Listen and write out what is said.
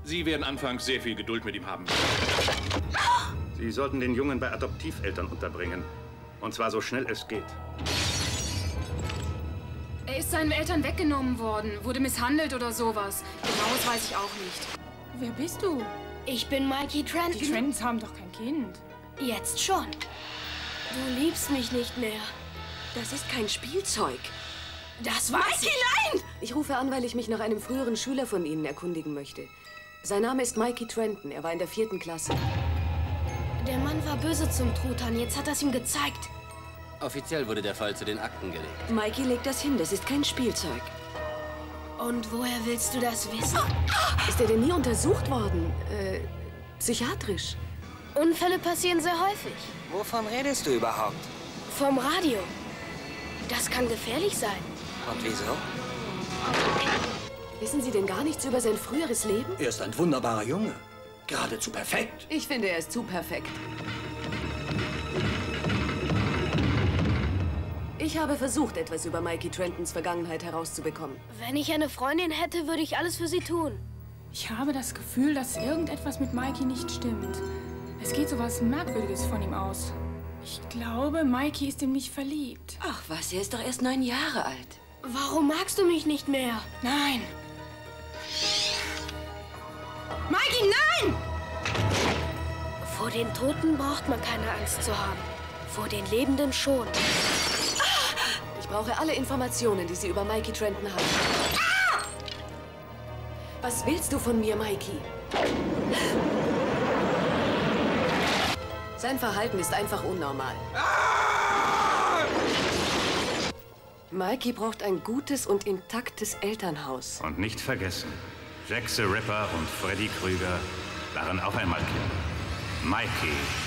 Sie werden anfangs sehr viel Geduld mit ihm haben. Sie sollten den Jungen bei Adoptiveltern unterbringen. Und zwar so schnell es geht. Er ist seinen Eltern weggenommen worden, wurde misshandelt oder sowas. Genaues weiß ich auch nicht. Wer bist du? Ich bin Mikey Trenton. Die Trentons haben doch kein Kind. Jetzt schon. Du liebst mich nicht mehr. Das ist kein Spielzeug. Das weiß Mikey, nein! Ich rufe an, weil ich mich nach einem früheren Schüler von Ihnen erkundigen möchte. Sein Name ist Mikey Trenton. Er war in der 4. Klasse. Der Mann war böse zum Truthahn. Jetzt hat er es ihm gezeigt. Offiziell wurde der Fall zu den Akten gelegt. Mikey legt das hin. Das ist kein Spielzeug. Und woher willst du das wissen? Ist er denn nie untersucht worden? Psychiatrisch? Unfälle passieren sehr häufig. Wovon redest du überhaupt? Vom Radio. Das kann gefährlich sein. Und wieso? Wissen Sie denn gar nichts über sein früheres Leben? Er ist ein wunderbarer Junge. Geradezu perfekt. Ich finde, er ist zu perfekt. Ich habe versucht, etwas über Mikey Trentons Vergangenheit herauszubekommen. Wenn ich eine Freundin hätte, würde ich alles für sie tun. Ich habe das Gefühl, dass irgendetwas mit Mikey nicht stimmt. Es geht so was Merkwürdiges von ihm aus. Ich glaube, Mikey ist in mich verliebt. Ach was, er ist doch erst 9 Jahre alt. Warum magst du mich nicht mehr? Nein! Mikey, nein! Vor den Toten braucht man keine Angst zu haben. Vor den Lebenden schon. Ich brauche alle Informationen, die Sie über Mikey Trenton haben. Was willst du von mir, Mikey? Sein Verhalten ist einfach unnormal. Mikey braucht ein gutes und intaktes Elternhaus. Und nicht vergessen, Jack the Ripper und Freddy Krüger waren auch einmal Kinder. Mikey